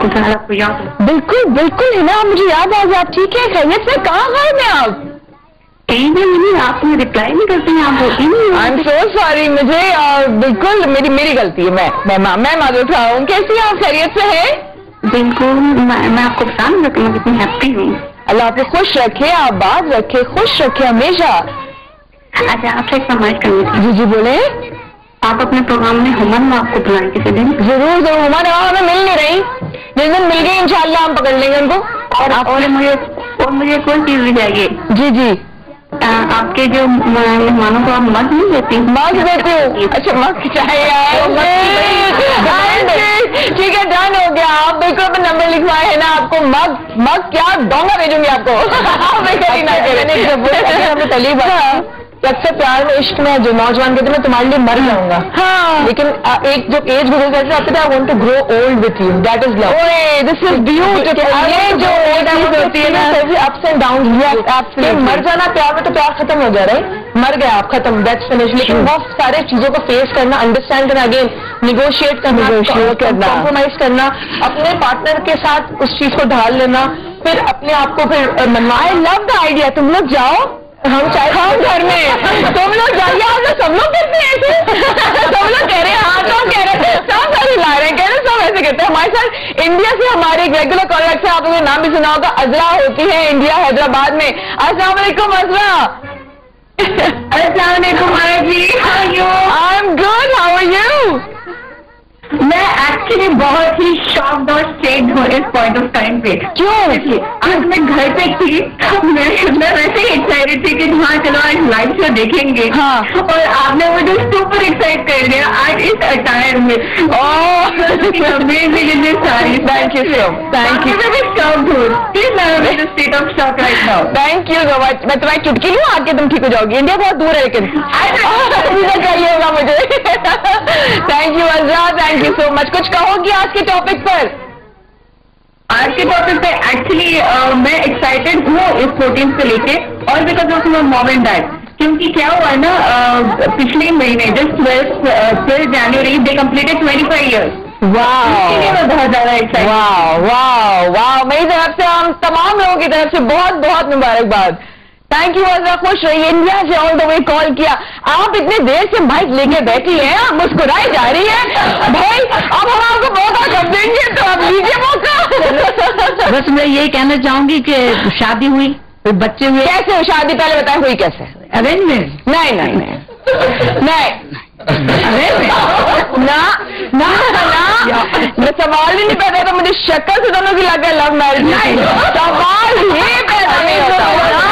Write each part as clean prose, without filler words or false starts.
आपको याद है? बिल्कुल बिल्कुल है ना, मुझे याद आ गया। आप ठीक है, खैरियत से? कहाँ गए में आप? नहीं, आप रिप्लाई नहीं करते हैं, आप होती नहीं। आई एम सो सॉरी, मुझे बिल्कुल मेरी गलती है, मैं माजूर उठा हूँ। कैसी हैं आप, खैरियत से है? बिल्कुल, मैं आपको बता नहीं सकती मैं कितनी हैप्पी हूँ। अल्लाह आपको खुश रखे, आबाद रखे, खुश रखे हमेशा। अच्छा, आपसे एक फरमाइश करनी थी। जी जी बोले। आप अपने प्रोग्राम में हुमन आपको बुलाएं किसी दिन? जरूर जरूर। हमें मिल नहीं रही, जिस दिन मिल गई इंशाल्लाह हम पकड़ लेंगे उनको। और मुझे कोई चीज भी चाहिए। जी जी। आपके जो मेहमानों को आप मग नहीं देती? मग देती हूँ? अच्छा, मग चाहिए। ठीक है, डन हो गया। आप बिल्कुल अपना नंबर लिखवाए है ना, आपको मग क्या डोंगा भेजूंगी आपको। हमें तली बात अक्सर प्यार में, इश्क में जो नौजवान कहते मैं तुम्हारे लिए मर जाऊंगा। हाँ, लेकिन एक जो एज गुजर जाती है, I want to grow old with you, that is love. ओए दिस इज ब्यूटीफुल। ये जो एज होती है ना, अप्स एंड डाउन, मर जाना प्यार में, तो प्यार खत्म हो जा रहा है, मर गया आप, खत्म, दैट्स फिनिश। लेकिन बहुत सारे चीजों को फेस करना, अंडरस्टैंड करना, अगेन निगोशिएट करना, कॉम्प्रोमाइज करना, अपने पार्टनर के साथ उस चीज को ढाल लेना, फिर अपने आप को फिर मनवा। I love the idea. तुम लोग जाओ, हम चाहे घर में, तुम लोग जाइए। आप लोग सब लोग करते हैं ऐसे। सब लोग कह रहे हैं, हाँ सब कह रहे हैं, सब हिला रहे हैं, कह रहे सब ऐसे कहते हैं। हमारे साथ इंडिया से हमारे एक रेगुलर कॉन्टैक्ट है, आप लोगों ने नाम भी सुना होगा, अजरा होती है इंडिया हैदराबाद में। अस्सलाम वालेकुम अजरा। अस्सलाम वालेकुम जी, how are you? I am good, how are you? मैं एक्चुअली बहुत ही शॉक्ड और स्ट्रेट हूँ इस पॉइंट ऑफ टाइम पे। क्यों? आज मैं घर पे थी, मैं वैसे ही एक्साइटेड थी कि हाँ चलो आज लाइव शो देखेंगे। हाँ, और आपने मुझे सुपर एक्साइट कर दिया आज इस अटायर में। Amazing sari. Thank you so thank you. मैं शॉक्ड हूँ, प्लीज मैं state of shock right now. Thank you so much. मैं तुम्हारी चुटकी लूँ आके, तुम ठीक हो जाओगी। इंडिया बहुत दूर है लेकिन चाहिए होगा मुझे। Thank you Azra, thank you so much. कुछ कहोगी आज के टॉपिक पर? आज के टॉपिक पे एक्चुअली मैं एक्साइटेड हूँ इस 14 से लेके, और because of my mom and dad. क्योंकि क्या हुआ है ना, पिछले महीने just 12 January they completed 25 years. मैं बहुत ज्यादा एक्साइटेड। वाह, मेरी तरफ से, हम तमाम लोगों की तरफ से बहुत बहुत मुबारकबाद। थैंक यू अजरा, खुश रहिए। इंडिया से ऑल द वे कॉल किया। आप इतने देर से माइक लेके बैठी हैं, आप मुस्कुराई जा रही है भाई। अब हम आपको मौका कब देंगे, तो आप लीजिए मौका। बस मैं यही कहना चाहूंगी कि शादी हुई, बच्चे हुए। कैसे शादी, पहले बताए हुई कैसे? अरेंजमेंट? नहीं ना मैं सवाल ही नहीं पैदा था, मुझे शक्ल से दोनों की लग गया लव मैरिज। सवाल ही पैदा नहीं होता।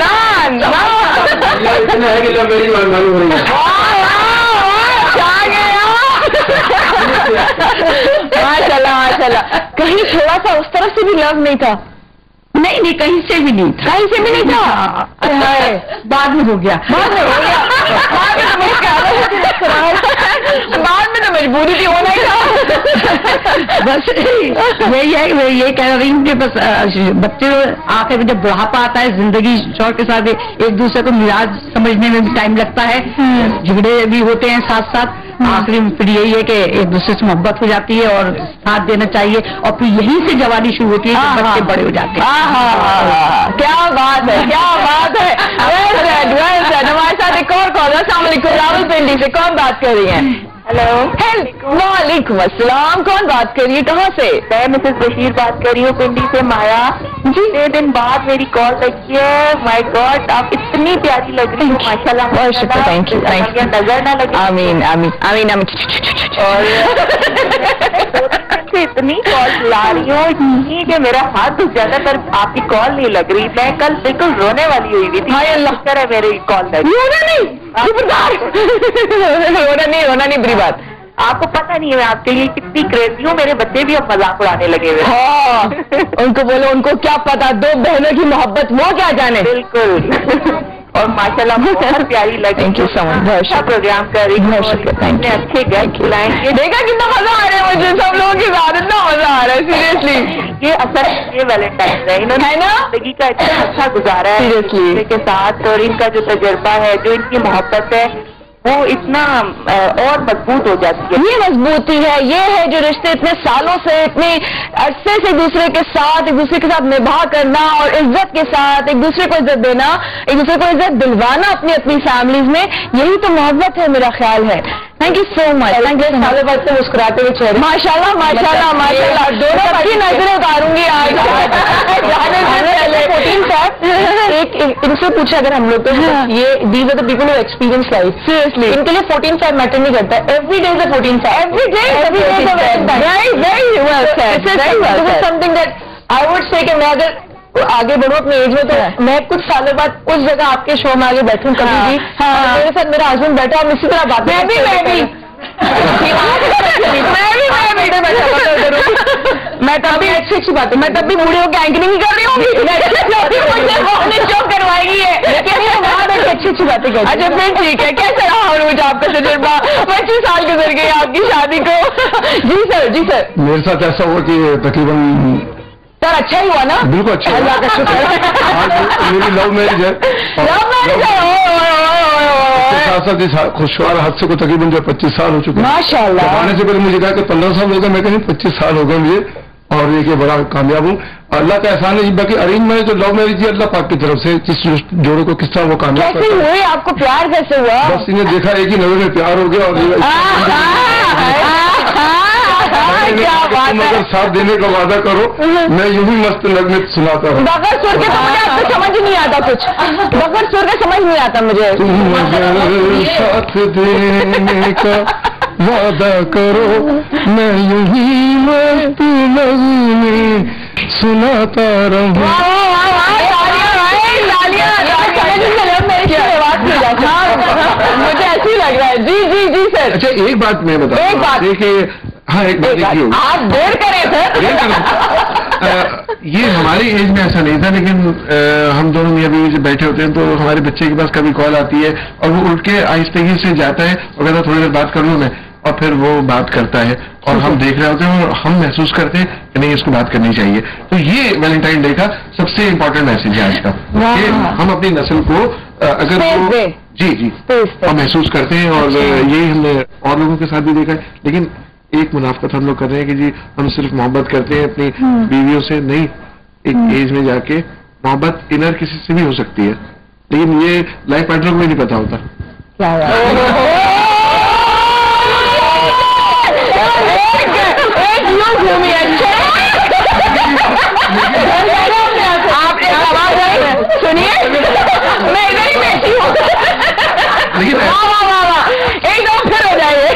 माशाल्लाह। कहीं थोड़ा सा उस तरफ से भी लव नहीं था? नहीं, कहीं से भी नहीं था। कहीं से भी नहीं था? बाद में हो गया। बाद में तो मजबूरी थी, होना ही था। बस यही है, मैं ये कह रही हूँ कि बस बच्चे आखिर में जब बुढ़ापा आता है, जिंदगी शौक के साथ एक दूसरे को मिजाज समझने में भी टाइम लगता है, झगड़े भी होते हैं साथ साथ। आखिरी में फिर यही है कि एक दूसरे से मोहब्बत हो जाती है और साथ देना चाहिए, और फिर यहीं से जवानी शुरू होती है कि बच्चे बड़े हो जाते हैं। क्या बात है, क्या बात है। हमारे साथ एक और कॉल। अस्सलाम वालेकुम, रावलपिंडी से कौन बात कर रही है? हेलो। वालेकुम अस्सलाम, कौन बात कर रही है, कहाँ से? मैं मिसेस बशीर बात कर रही हूँ, पिंडी से। माया जी, 6 दिन बाद मेरी कॉल लगी है। माय गॉड, आप इतनी प्यारी लग रही हो, माशाल्लाह। Thank you. नजर ना लगे। आमीन आमीन आमीन आमीन। और इतनी कॉल ला रही हूँ कि मेरा हाथ दुख जाता, पर आपकी कॉल नहीं लग रही। मैं कल बिल्कुल रोने वाली हुई थी। हाय अल्लाह, है मेरी कॉल लगी। रोना नहीं बुरी बात। आपको पता नहीं है आपके लिए कितनी क्रेजी हूँ, मेरे बच्चे भी अब मजाक उड़ाने लगे हुए। हाँ, उनको बोलो, उनको क्या पता, दो बहनों की मोहब्बत वो क्या जाने। बिल्कुल। और माशाल्लाह बहुत प्यारी लगी। Thank you so much. अच्छा प्रोग्राम कर रही हूँ, अच्छे गेस्ट बुलाएंगे। देखा कितना मजा आ रहा है मुझे, सब लोगों के साथ इतना मजा आ रहा है सीरियसली। ये असल ये वैलेंटाइन है, इन्होंने है ना जिंदगी का इतना अच्छा गुजारा है सीरियसली के साथ, और इनका जो तजुर्बा है, जो इनकी मोहब्बत है, وہ اتنا اور مضبوط ہو جاتی ہے. یہ مضبوطی ہے، یہ ہے جو رشتے اتنے سالوں سے اتنے عرصے سے ایک دوسرے کے ساتھ نبھا کرنا اور عزت کے ساتھ ایک دوسرے کو عزت دینا، ایک دوسرے کو عزت دلوانا اپنی فیملیز میں، یہی تو محبت ہے میرا خیال ہے. Thank you so much. سالوں بعد سے مسکراتے ہوئے چہرے، ماشاء اللہ ماشاء اللہ ماشاء اللہ. دونوں سب کی نظریں اتاروں گی آج. 14 Feb ان سے پوچھا اگر ہم لوگ تو یہ these are the people who experience life, seriously ان کے لیے 14 Feb میٹر نہیں کرتا. Every day is 14 Feb. Every day something that I would say کہ میں اگر آگے بڑھوں اپنے ایج میں تو میں کچھ سالوں بعد اس جگہ آپ کے شو میں آگے بیٹھوں کبھی بھی. میرے ساتھ میرا ہسبینڈ بیٹھا ہم اسی طرح بات میں تب بھی اچھی بات ہے. میں تب بھی بوڑھے ہو کے اینکرنگ کر رہی ہوں کروائے گی اچھی باتیں کر. اچھا پھر ٹھیک ہے. کیسا رہا عروج آپ کا تجربہ؟ 25 سال گزر گئے آپ کی شادی کو. جی سر. جی سر. میرے ساتھ ایسا ہوا کہ تقریباً سر اچھا ہی ہوا نا؟ بالکل اچھا. اللہ کا شکر. میری لو میرج ہے. ساتھ ساتھ خوشگوار حادثے کو تقریباً جو 25 سال ہو چکے ہیں. ماشاء اللہ. آنے سے پہلے مجھے کہا کہ 15 سال ہو گئے. میں کہیں 25 سال ہو گئے مجھے اور یہ کہ بڑا کامیاب ہوں. اللہ کا احسان ہے. باقی ارینج میرج جو لو میرج ہے اللہ پاک کی طرف سے جس جوڑے کو کس طرح وہ کامیاب کیسے ہوئے؟ آپ کو پیار کیسے ہوا؟ بس انہیں دیکھا ایک ہی نظر میں پیار ہو گیا. اور اگر ساتھ دینے کا وعدہ کرو میں یوں ہی مست نغمے سناتا ہوں. بغیر سر کے تو مجھے آپ کو سمجھ نہیں آتا کچھ. بغیر سر کے سمجھ نہیں آتا مجھے. ساتھ دینے کا وعدہ کرو میں یوں ہی مست نغمے سناتا رہوں. مجھے ایسی لگ رہا ہے. جی سر. اچھا ایک بات میں بتا ایک بات دیکھیے. ہاں ایک بات دیکھیے آپ دیر کریں سر. یہ ہماری ایج میں ایسا نہیں تھا لیکن ہم دونوں میاں بیوی جب بیٹھے ہوتے ہیں تو ہمارے بچے کے پاس کبھی کال آتی ہے اور وہ اٹھ کے آہستگی سے جاتا ہے اور کہتا تھوڑی دیر بات کر لوں میں اور پھر وہ بات کرتا ہے اور ہم دیکھ رہے ہوتے ہیں اور ہم محسوس کرتے ہیں کہ نہیں اس کو بات کرنی چاہیے. تو یہ ویلنٹائن ڈے کا سب سے امپورٹنٹ میسج ہے آج کا کہ ہم اپنی نسل کو اگر جی ہم محسوس کرتے ہیں اور یہی ہم نے اور لوگوں کے ساتھ بھی دیکھا ہے. لیکن ایک منافقت ہم لوگ کر رہے ہیں کہ جی ہم صرف محبت کرتے ہیں اپنی بیویوں سے. نہیں, ایک ایج میں جا کے محبت انر کسی سے بھی ہو سکتی ہے لیکن یہ لائف پارٹنر کو بھی نہیں پتا ہوتا. آپ نے سنیے میں ادھر ہی بیٹھی ہوں لیکن ایک دم پھر ہو جائے.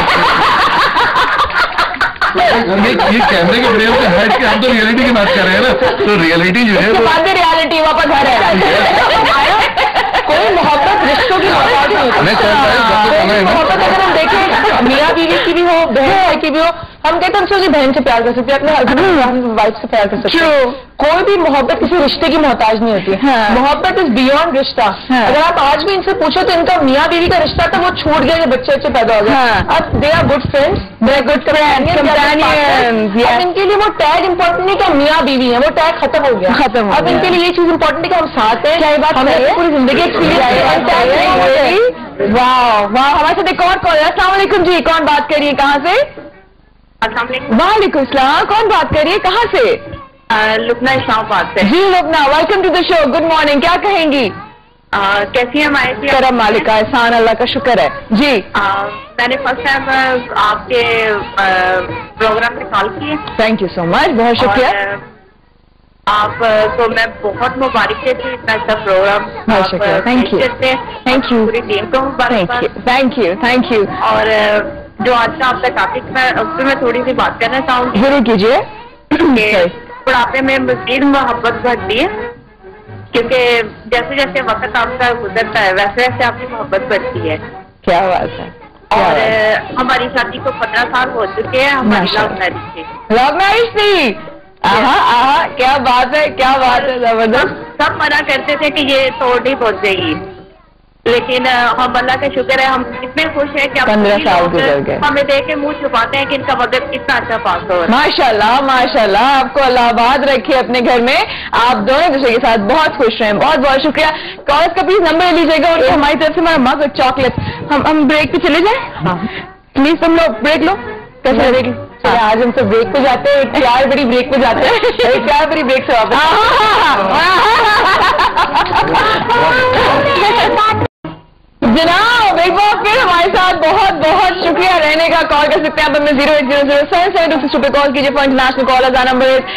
یہ کیمرے کے فریم سے ہٹ کے ہم تو ریئلٹی کی بات کر رہے ہیں نا. تو ریئلٹی جو ہے ریئلٹی واپس گھر ہے. کوئی محبت رشتوں کی محبت اگر ہم دیکھیں میاں بیوی کی بھی ہو بہن بھائی کی بھی ہو ہم کہتے ہیں ہم سے اپنی بہن سے پیار کر سکتے ہیں اپنے ہسبینڈ وائف سے پیار کر سکتے ہیں. کوئی بھی محبت کسی رشتے کی محتاج نہیں ہوتی ہے. محبت از بیونڈ رشتہ. اگر آپ آج بھی ان سے پوچھو تو ان کا میاں بیوی کا رشتہ تھا وہ چھوٹ گیا جب بچے اچھے پیدا ہو گئے. اب they are good friends, they are good companions. اب ان کے لیے وہ ٹیگ امپورٹنٹ نہیں کہ میاں بیوی ہیں, وہ ٹیگ ختم ہو گیا. اب ان کے لیے یہ چیز امپورٹنٹ ہے کہ ہم ساتھ ہیں. کیا یہ بات ہمیں پوری زندگی ایکسپیرینس. واہ واہ. ہمارے ساتھ ایک اور کال ہے. السلام علیکم جی, کون بات کر رہی ہے, کہاں سے؟ السلام علیکم. وعلیکم السلام, کون بات کر رہی ہے, کہاں سے؟ لبنہ اسلام آباد سے. جی Lubna, welcome to the show. Good morning, کیا کہیں گی؟ کیسی ہیں ہمارے کرم مالک کا احسان, اللہ کا شکر ہے. جی میں نے فرسٹ ٹائم آپ کے پروگرام میں کال کی ہے. تھینک یو سو مچ, بہت شکریہ. آپ کو میں بہت مبارک دیتی ہوں اتنا اچھا پروگرام. بہت شکریہ. تھینک یو تھینک یو پوری ٹیم کو مبارک. Thank you thank you. اور جو آج کا آپ کا ٹاپک ہے اس پہ میں تھوڑی سی بات کرنا چاہوں گی. ضرور کیجیے. بڑھاپے میں مزید محبت بڑھتی ہے کیونکہ جیسے جیسے وقت آپ کا گزرتا ہے ویسے ویسے آپ کی محبت بڑھتی ہے. کیا بات ہے. اور ہماری شادی کو 15 سال ہو چکے ہیں. ہماری لو میرج تھی. لو میرج تھی. کیا بات ہے, کیا بات ہے, زبردست. سب منع کرتے تھے کہ یہ توڑ نہیں پہنچ جائے گی لیکن ہم اللہ کا شکر ہے ہم اتنے خوش ہیں کہ 15 سال گزر گئے. ہمیں دیکھ کے منہ چھپاتے ہیں کہ ان کا وقت کتنا اچھا پاس ہو رہا ہے. ماشاء اللہ ماشاء اللہ, آپ کو اللہ آباد رکھے اپنے گھر میں. آپ دونوں دوسرے کے ساتھ بہت خوش رہیں. بہت بہت شکریہ. کالز کا پلیز نمبر لے لیجیے گا اور ہماری طرف سے ہمارا مگ اور چاکلیٹ हम ब्रेक पे चले जाए, प्लीज तुम लोग ब्रेक लो। कैसे ब्रेक? आज हम सब ब्रेक पे जाते हैं, एक प्यार बड़ी ब्रेक पे जाते हैं, एक प्यार बड़ी ब्रेक से वापस। जनाब एक बार फिर हमारे साथ बहुत बहुत शुक्रिया रहने का। कॉल कर सकते हैं आप हमें 080077262 पे कॉल कीजिए। For international callers our number is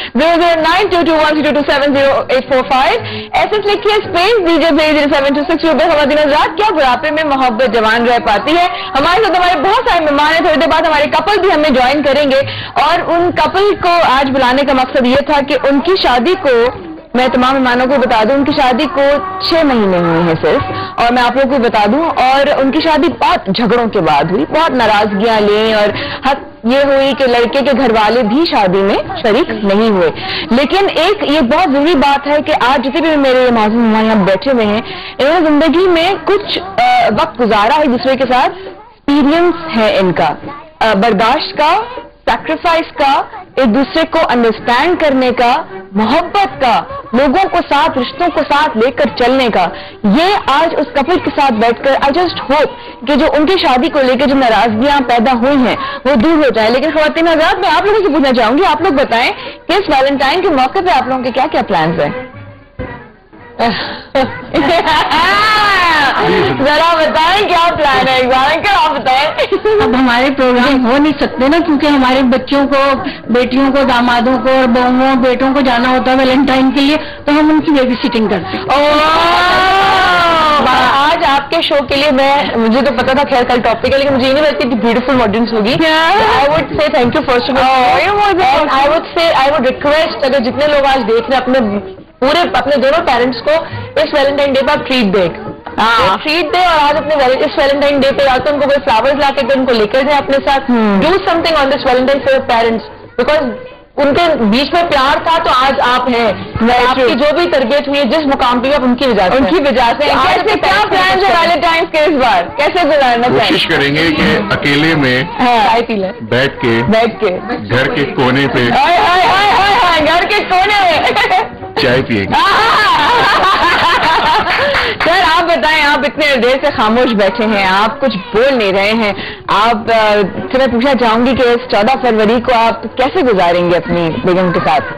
00922122275। SS लिखिए, स्पेस दीजिए 07262 पे। खवातीन हज़रात, क्या बुढ़ापे में मोहब्बत जवान रह पाती है? हमारे साथ हमारे बहुत सारे मेहमान हैं। थोड़ी देर बाद हमारे कपल भी हमें ज्वाइन करेंगे और उन कपल को आज बुलाने का मकसद ये था कि उनकी शादी को, मैं तमाम मेहमानों को बता दूं, उनकी शादी को 6 महीने हुए हैं सिर्फ, और मैं आप लोगों को बता दूं, और उनकी शादी बहुत झगड़ों के बाद हुई, बहुत नाराजगियां ली, और हद ये हुई कि लड़के के घर वाले भी शादी में शरीक नहीं हुए। लेकिन एक ये बहुत जरूरी बात है कि आज जितने भी मेरे मौजूद मेहमान यहाँ बैठे हुए हैं, इन्होंने जिंदगी में कुछ वक्त गुजारा है दूसरे के साथ, एक्सपीरियंस है इनका, बर्दाश्त का, सैक्रिफाइस का, एक दूसरे को अंडरस्टैंड करने का, मोहब्बत का, लोगों को साथ, रिश्तों को साथ लेकर चलने का। ये आज उस कपल के साथ बैठकर आई जस्ट होप कि जो उनकी शादी को लेकर जो नाराजगियां पैदा हुई हैं वो दूर हो जाए। लेकिन खवातीन हज़रात, मैं आप लोगों से पूछना चाहूंगी, आप लोग बताएं कि इस वैलेंटाइन के मौके पे आप लोगों के क्या क्या प्लान्स हैं? जरा बताएं क्या प्लान है, क्या आप बताएं। अब हमारे प्रोग्राम हो नहीं सकते ना, क्योंकि हमारे बच्चों को, बेटियों को, दामादों को और बहुओं बेटों को जाना होता है वैलेंटाइन के लिए, तो हम उनकी बेबी सिटिंग करते हैं। आज आपके शो के लिए मुझे तो पता था खैर कल टॉपिक है, लेकिन मुझे ये नहीं लगती कि ब्यूटीफुल ऑडियंस होगी। I would say thank you first of all. I would request, अगर जितने लोग आज देख रहे हैं अपने दोनों पेरेंट्स को इस वैलेंटाइन डे पर ट्रीट दे, ट्रीट दे, और आज अपने इस वैलेंटाइन डे पे या तो उनको कोई फ्लावर्स ला के उनको लेकर जाए अपने साथ, do something on this Valentine for your parents, because उनके बीच में प्यार था तो आज आप हैं। आपकी जो भी तरबियत हुई है जिस मुकाम पे आप उनकी वजह से। कैसे क्या प्लान है वैलेंटाइन के इस बार, कैसे गुजारना चाहिए? कोशिश करेंगे कि अकेले में चाय पी लें, बैठ के घर के कोने पे, घर के कोने में चाय पिएंगे। सर आप बताएं, आप इतने देर से खामोश बैठे हैं, आप कुछ बोल नहीं रहे हैं, आप से मैं पूछना चाहूंगी कि इस 14 फरवरी को आप कैसे गुजारेंगे अपनी बेगम के साथ?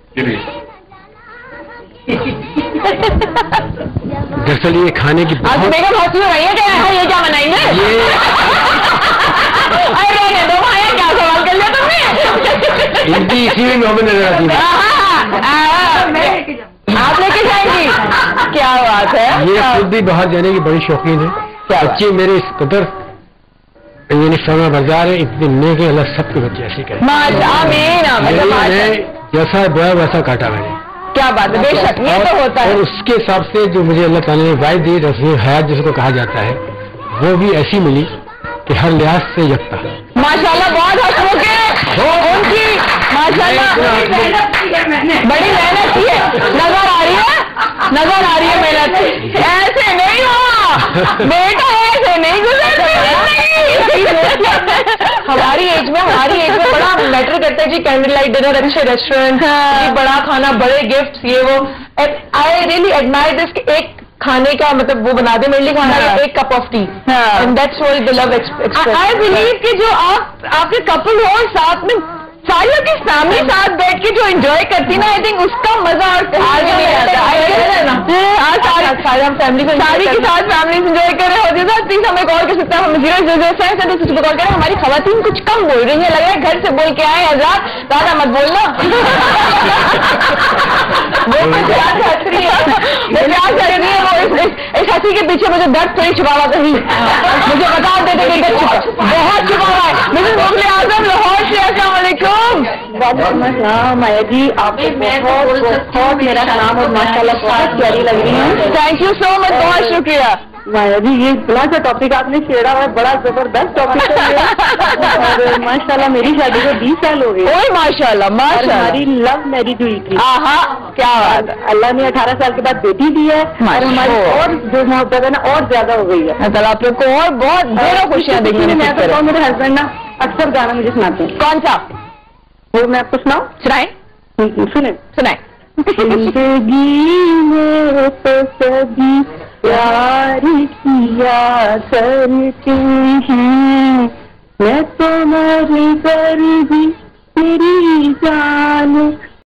दरअसल ये खाने की आप बेगम हंसी हो रही है क्या? ये क्या बनाएंगे? अरे दो भाई क्या सवाल कर लिया तुमने? इनकी इसी में मोहम्मद नजर आती है। आप लेके जाएंगी? क्या बात है। ये खुद भी बाहर जाने की बड़ी शौकीन है। बच्चे मेरे इस कदर यानी फरमा बाजार है, इतने नेक है, अल्लाह सबके बच्चे ऐसे करें। जैसा बोया वैसा काटा मैंने। क्या बात है, बेशक ये तो होता है। और उसके हिसाब से जो मुझे अल्लाह ताला ने वाइफ दी, रसूल हयात जिसको कहा जाता है, वो भी ऐसी मिली कि हर लिहाज से यकता। माशाल्लाह, बहुत हंसमुख है उनकी, माशाल्लाह बड़ी मेहनत की है, नजर आ रही है मेहनत। ऐसे नहीं हुआ बेटा, ऐसे नहीं गुजरती। हमारी एज में बड़ा मैटर करता है जी, कैंडल लाइट डिनर, अच्छे रेस्टोरेंट, बड़ा खाना, बड़े गिफ्ट, ये वो। आई रियली एडमायर दिस, एक खाने का मतलब वो बना दे मेरे लिए खाना, एक cup of tea, and that's all the love express. I believe कि जो आपके कपल हो और साथ में सारी की फैमिली साथ बैठ के जो एंजॉय करती ना, आई थिंक उसका मजा और नहीं आता। आज हम फैमिली को सारी के साथ फैमिली एंजॉय कर रहे होते हैं। प्लीज हमें कॉल कर सकते हैं, हम 000 कॉल करें। हमारी खवातीन कुछ कम बोल रही है, लग रहा है घर से बोल के आए हज़रात, ज्यादा मत बोलना। वो प्यार से हंस रही है, वो प्यार कर रही है, वो इस हंसी के पीछे मुझे दर्द थोड़ी छुपा हुआ कहीं, मुझे बता देते कि बहुत छुपा हुआ है। मिसेस मुगले आजम लाहौर से, अस्सलाम वालेकुम। माया जी, आप बहुत मेरा नाम और माशाल्लाह बहुत प्यारी लग रही है। थैंक यू सो मच, बहुत शुक्रिया। माया जी, ये बड़ा सा टॉपिक आपने छेड़ा हुआ है, बड़ा जबरदस्त टॉपिक है। और माशाल्लाह मेरी शादी को 20 साल हो गए। ओए माशाल्लाह, माशाल्लाह। हमारी लव मैरिज हुई थी। क्या बात है। अल्लाह ने 18 साल के बाद बेटी दी है, और हमारी और जो मोहब्बत है ना और ज्यादा हो गई है। अल्लाह आप लोग को और बहुत ढेरों खुशियां देंगे। मैं बताऊँ, मेरे हस्बैंड ना अक्सर गाना मुझे सुनाते हैं। कौन सा? वो मैं आपको सुनाऊं? सुनाए। सुनाए। जिंदगी में तो सभी प्यार किया करते हैं, मैं तो मर कर भी मेरी जान